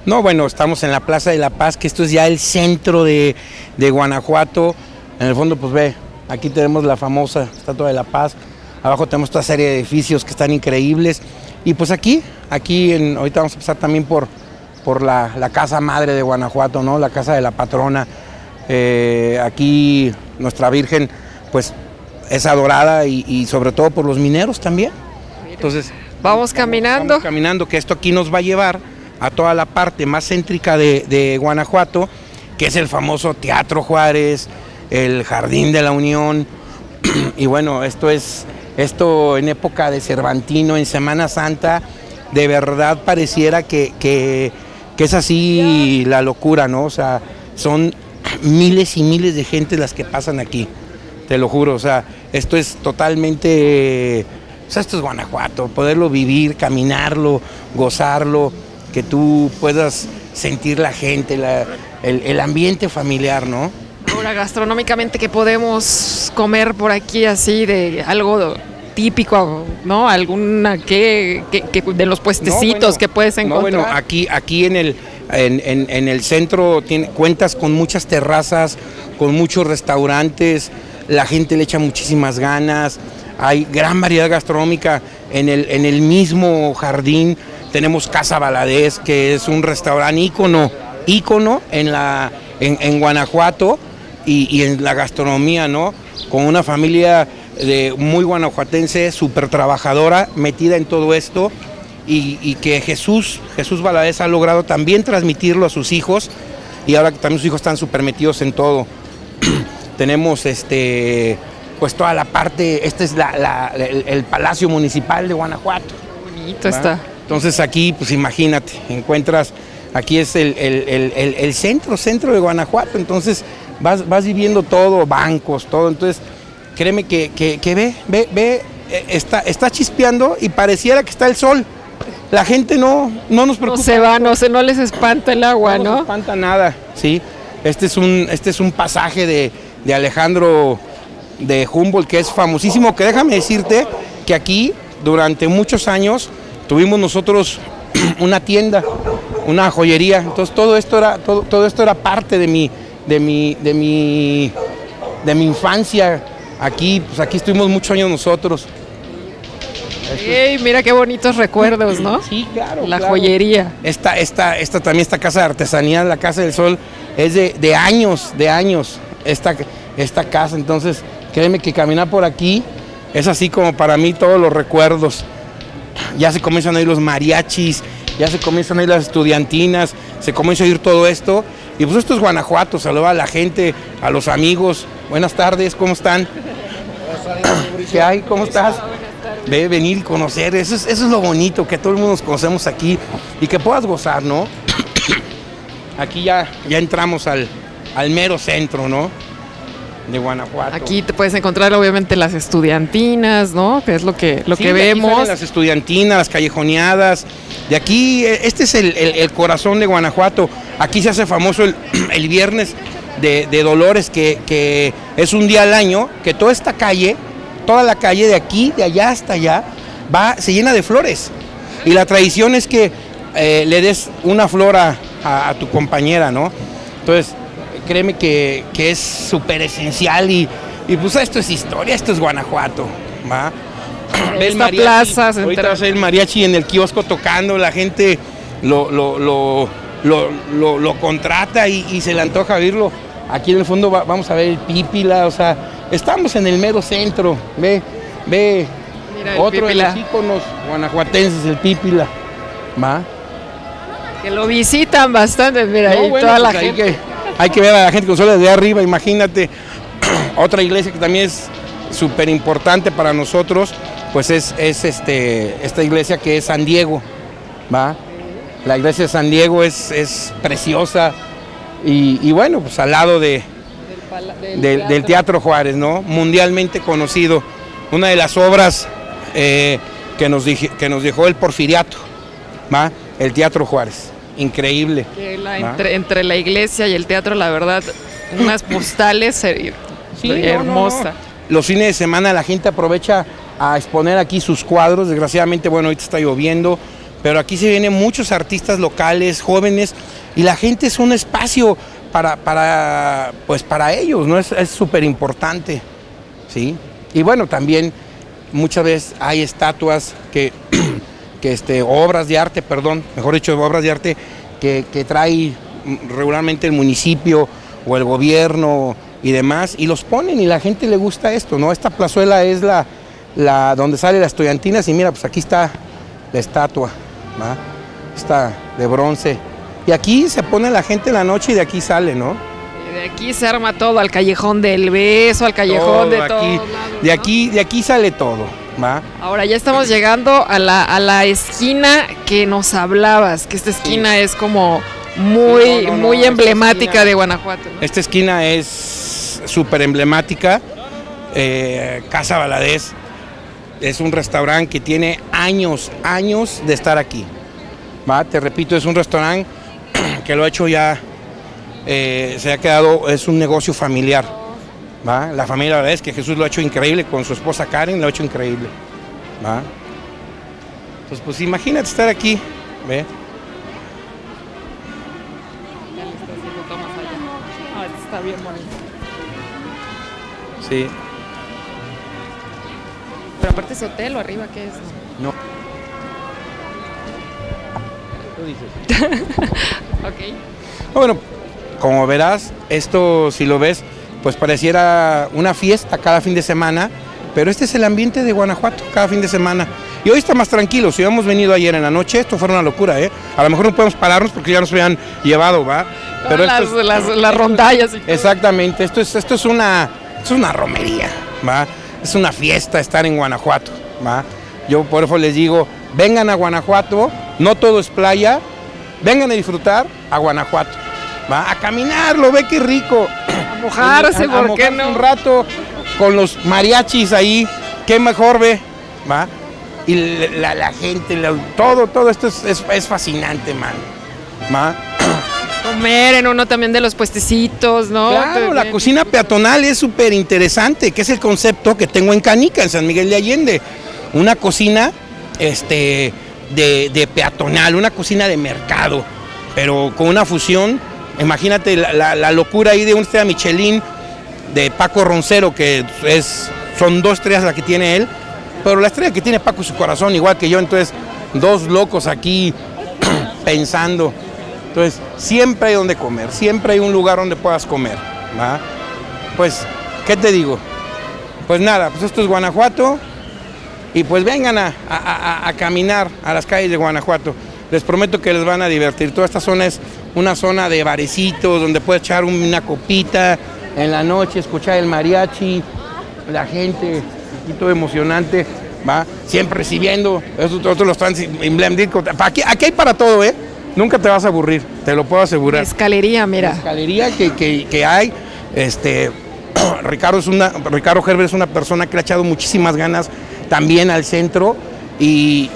No, bueno, estamos en la Plaza de la Paz, que esto es ya el centro de Guanajuato. En el fondo, pues ve, aquí tenemos la famosa Estatua de la Paz. Abajo tenemos toda serie de edificios que están increíbles. Y pues ahorita vamos a pasar también por la casa madre de Guanajuato, ¿no? La casa de la patrona. Aquí nuestra Virgen, pues, es adorada y sobre todo por los mineros también. Entonces, vamos caminando. Vamos caminando, que esto aquí nos va a llevar a toda la parte más céntrica de Guanajuato, que es el famoso Teatro Juárez, el Jardín de la Unión. Y bueno, esto en época de Cervantino, en Semana Santa, de verdad pareciera que es así la locura, ¿no? O sea, son miles y miles de gente las que pasan aquí, te lo juro. O sea, esto es totalmente, o sea, esto es Guanajuato, poderlo vivir, caminarlo, gozarlo, que tú puedas sentir la gente, el ambiente familiar, ¿no? Ahora, gastronómicamente, ¿qué podemos comer por aquí así de algo típico, ¿no? ¿Alguna que de los puestecitos que puedes encontrar? No, bueno, aquí en el centro cuentas con muchas terrazas, con muchos restaurantes, la gente le echa muchísimas ganas, hay gran variedad gastronómica en el mismo jardín. Tenemos Casa Valadez, que es un restaurante ícono en Guanajuato y en la gastronomía, ¿no? Con una familia muy guanajuatense, súper trabajadora, metida en todo esto, y que Jesús Valadez ha logrado también transmitirlo a sus hijos, y ahora que también sus hijos están súper metidos en todo. Tenemos pues toda la parte, este es el Palacio Municipal de Guanajuato. Qué bonito está. Entonces aquí, pues imagínate, aquí es el centro de Guanajuato, entonces vas viviendo todo, bancos, todo, entonces créeme que ve, está chispeando y pareciera que está el sol. La gente no nos preocupa. No se va, no les espanta el agua, ¿no? No les espanta nada, sí. Este es un pasaje de Alejandro de Humboldt, que es famosísimo, que déjame decirte que aquí durante muchos años tuvimos nosotros una tienda, una joyería. Entonces todo esto era parte de mi infancia. Aquí estuvimos muchos años nosotros. Ey, mira qué bonitos recuerdos, ¿no? Sí, claro. La joyería. Esta casa de artesanía, la Casa del Sol, es de años, esta casa. Entonces, créeme que caminar por aquí es así como para mí todos los recuerdos. Ya se comienzan a ir los mariachis, ya se comienzan a ir las estudiantinas, se comienza a ir todo esto. Y pues esto es Guanajuato, saluda a la gente, a los amigos. Buenas tardes, ¿cómo están? ¿Qué hay? ¿Cómo estás? Ve, venir y conocer, eso es lo bonito, que todo el mundo nos conocemos aquí y que puedas gozar, ¿no? Aquí ya entramos al mero centro, ¿no? De Guanajuato. Aquí te puedes encontrar obviamente las estudiantinas, ¿no? Que es lo que sí, vemos. Las estudiantinas, las callejoneadas. De aquí, este es el corazón de Guanajuato. Aquí se hace famoso el viernes de Dolores, que es un día al año, que toda la calle de aquí, de allá hasta allá, se llena de flores. Y la tradición es que le des una flor a tu compañera, ¿no? Entonces, créeme que es súper esencial y pues esto es historia, esto es Guanajuato, ¿va? Esta plaza central. Ahorita va a ser el mariachi en el kiosco tocando, la gente lo contrata y se le antoja oírlo. Aquí en el fondo vamos a ver el Pípila, o sea, estamos en el mero centro, ve. Mira, otro de los íconos guanajuatenses, el Pípila, ¿va? Que lo visitan bastante, mira, ahí bueno, toda pues la gente. Hay que ver a la gente con solo desde arriba, imagínate. Otra iglesia que también es súper importante para nosotros, pues es esta iglesia que es San Diego, ¿va? La iglesia de San Diego es preciosa y bueno, pues al lado del Teatro Juárez, ¿no? Mundialmente conocido. Una de las obras que nos dejó el Porfiriato, ¿va? El Teatro Juárez. Increíble. Entre la iglesia y el teatro, la verdad, unas postales sí, hermosa. No. Los fines de semana la gente aprovecha a exponer aquí sus cuadros. Desgraciadamente, bueno, ahorita está lloviendo, pero aquí se vienen muchos artistas locales, jóvenes, y la gente es un espacio para ellos, ¿no? Es súper importante, ¿sí? Y bueno, también muchas veces hay estatuas obras de arte, mejor dicho, obras de arte que trae regularmente el municipio o el gobierno y demás, y los ponen y la gente le gusta esto, ¿no? Esta plazuela es la donde sale las estudiantinas, y mira, pues aquí está la estatua, ¿va? Está de bronce. Y aquí se pone la gente en la noche y de aquí sale, ¿no? Y de aquí se arma todo, al Callejón del Beso, al Callejón de todo. De aquí sale todo, ¿va? Ahora ya estamos llegando a la esquina que nos hablabas, que esta esquina es como muy emblemática de Guanajuato, ¿no? Esta esquina es súper emblemática. Casa Valadez es un restaurante que tiene años de estar aquí, ¿va? Te repito, es un restaurante que lo ha hecho ya, se ha quedado, es un negocio familiar, ¿va? La familia Valadez, que Jesús lo ha hecho increíble, con su esposa Karen lo ha hecho increíble, ¿va? Entonces, pues imagínate estar aquí, ¿ve? Ya le está haciendo tomas allá. Ah, está bien bonito. Sí. Pero aparte es hotel o arriba, ¿qué es? No. Tú dices. Ok. Bueno, como verás, esto si lo ves, pues pareciera una fiesta cada fin de semana, pero este es el ambiente de Guanajuato cada fin de semana. Y hoy está más tranquilo. Si hubiéramos venido ayer en la noche, esto fue una locura, ¿eh? A lo mejor no podemos pararnos porque ya nos habían llevado, ¿va? Pero las rondallas y todo. Exactamente, esto es una romería, ¿va? Es una fiesta estar en Guanajuato, ¿va? Yo por eso les digo, vengan a Guanajuato, no todo es playa, vengan a disfrutar a Guanajuato, ¿va? A caminarlo, ve qué rico. A mojarse, ¿por qué no? Un rato con los mariachis ahí, qué mejor, ve, ¿va? Y la gente, todo esto es fascinante, man, ¿va? Comer en uno también de los puestecitos, ¿no? Claro, la cocina peatonal es súper interesante, que es el concepto que tengo en Canica, en San Miguel de Allende. Una cocina de peatonal, una cocina de mercado, pero con una fusión. Imagínate la locura ahí de una estrella Michelin de Paco Roncero, que son 2 estrellas las que tiene él, pero la estrella que tiene Paco es su corazón, igual que yo, entonces 2 locos aquí pensando. Entonces, siempre hay donde comer, siempre hay un lugar donde puedas comer, ¿va? Pues, ¿qué te digo? Pues nada, pues esto es Guanajuato, y pues vengan a caminar a las calles de Guanajuato. Les prometo que les van a divertir. Toda esta zona es una zona de barecitos, donde puedes echar una copita en la noche, escuchar el mariachi, la gente, aquí todo emocionante, ¿va? Siempre recibiendo, otros lo están aquí hay para todo, ¿eh? Nunca te vas a aburrir, te lo puedo asegurar. La escalería, mira. La escalería que hay, Ricardo Gerber es una persona que le ha echado muchísimas ganas también al centro y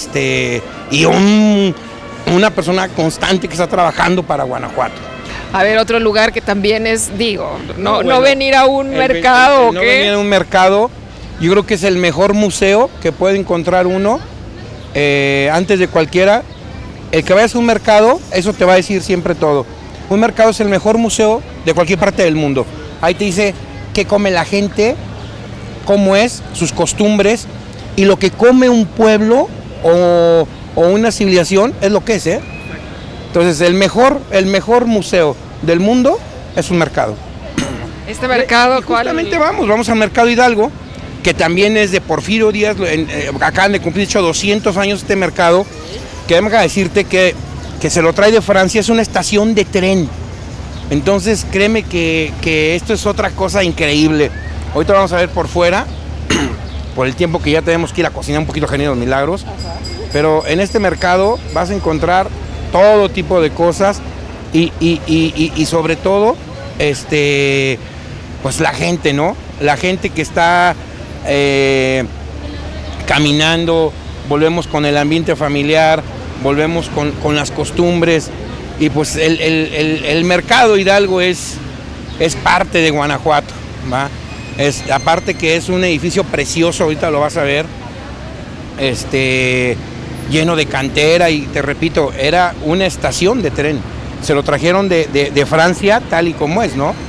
una persona constante que está trabajando para Guanajuato. A ver, otro lugar que también es, no venir a un mercado, ¿o qué? No venir a un mercado, yo creo que es el mejor museo que puede encontrar uno antes de cualquiera. El que vayas a un mercado, eso te va a decir siempre todo. Un mercado es el mejor museo de cualquier parte del mundo. Ahí te dice qué come la gente, cómo es, sus costumbres, y lo que come un pueblo o una civilización es lo que es, ¿eh? Entonces, el mejor museo del mundo es un mercado. ¿Este mercado cuál? Justamente vamos al Mercado Hidalgo, que también es de Porfirio Díaz, acaban de cumplir 200 años este mercado. Que déjame decirte que se lo trae de Francia, es una estación de tren. Entonces créeme que esto es otra cosa increíble. Ahorita vamos a ver por fuera, por el tiempo que ya tenemos que ir a cocinar un poquito Genios Milagros. Pero en este mercado vas a encontrar todo tipo de cosas y sobre todo, pues la gente, ¿no? La gente que está caminando, volvemos con el ambiente familiar, volvemos con las costumbres, y pues el Mercado Hidalgo es parte de Guanajuato, ¿va? Aparte que es un edificio precioso, ahorita lo vas a ver, lleno de cantera y te repito, era una estación de tren. Se lo trajeron de Francia tal y como es, ¿no?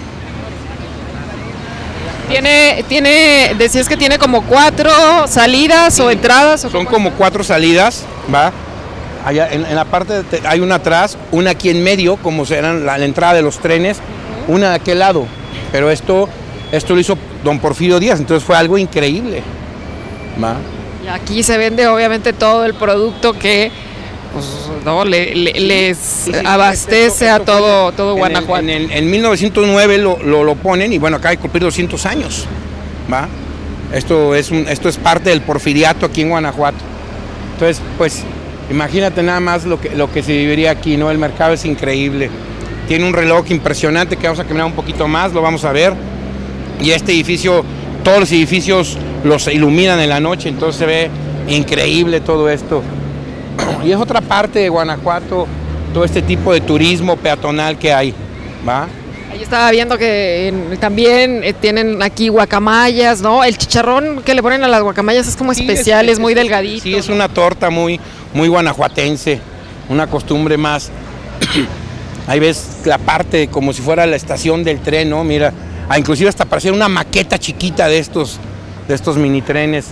Decías que tiene como 4 salidas o entradas. Son como 4 salidas, ¿va? Allá en la parte, hay una atrás, una aquí en medio, como serán la entrada de los trenes, una de aquel lado. Pero esto lo hizo don Porfirio Díaz, entonces fue algo increíble, ¿va? Y aquí se vende obviamente todo el producto que pues, no, les abastece a todo Guanajuato. En 1909 lo ponen y bueno, acaba de cumplir 200 años, ¿va? Esto es parte del porfiriato aquí en Guanajuato. Entonces, pues, imagínate nada más lo que se viviría aquí, ¿no? El mercado es increíble. Tiene un reloj impresionante que vamos a caminar un poquito más, lo vamos a ver. Y este edificio, todos los edificios los iluminan en la noche, entonces se ve increíble todo esto. Y es otra parte de Guanajuato, todo este tipo de turismo peatonal que hay, ¿va? Ahí estaba viendo que también tienen aquí guacamayas, ¿no? El chicharrón que le ponen a las guacamayas es como especial, es muy delgadito. Sí, es una torta muy guanajuatense, una costumbre más. Ahí ves la parte como si fuera la estación del tren, ¿no? Mira, inclusive hasta parecía una maqueta chiquita de estos mini trenes.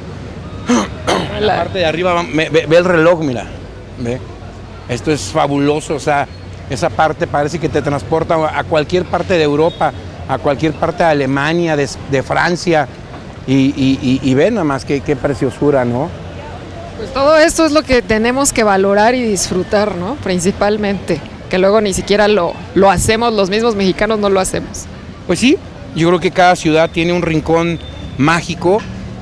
En la parte de arriba, ve el reloj, mira, ve. Esto es fabuloso, o sea, esa parte parece que te transporta a cualquier parte de Europa, a cualquier parte de Alemania, de Francia, y ve nada más qué preciosura, ¿no? Pues todo esto es lo que tenemos que valorar y disfrutar, ¿no? Principalmente, que luego ni siquiera lo hacemos, los mismos mexicanos no lo hacemos. Pues sí, yo creo que cada ciudad tiene un rincón mágico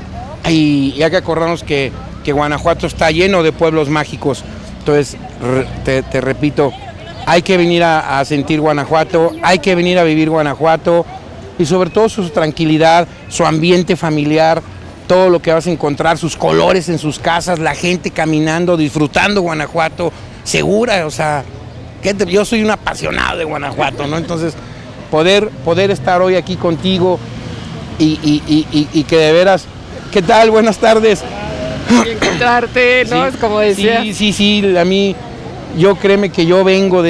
y hay que acordarnos que Guanajuato está lleno de pueblos mágicos. Entonces, te repito, hay que venir a sentir Guanajuato, hay que venir a vivir Guanajuato y sobre todo su tranquilidad, su ambiente familiar, todo lo que vas a encontrar, sus colores en sus casas, la gente caminando, disfrutando Guanajuato, segura, o sea, yo soy un apasionado de Guanajuato, ¿no? Entonces, poder estar hoy aquí contigo y que de veras, ¿qué tal? Buenas tardes. Y encontrarte, ¿no? Sí, es como decía. Sí, a mí, créeme que yo vengo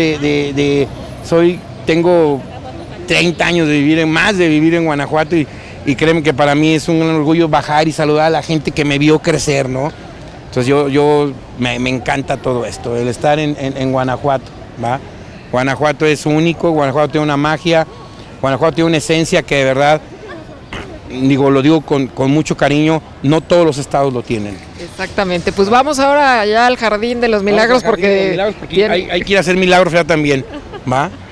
tengo 30 años de vivir en Guanajuato y créeme que para mí es un orgullo bajar y saludar a la gente que me vio crecer, ¿no? Entonces me encanta todo esto, el estar en Guanajuato, ¿va? Guanajuato es único, Guanajuato tiene una magia, Guanajuato tiene una esencia que de verdad, lo digo con mucho cariño, no todos los estados lo tienen. Exactamente, pues vamos ahora allá al Jardín de los Milagros porque hay que ir a hacer milagros ya también, ¿va?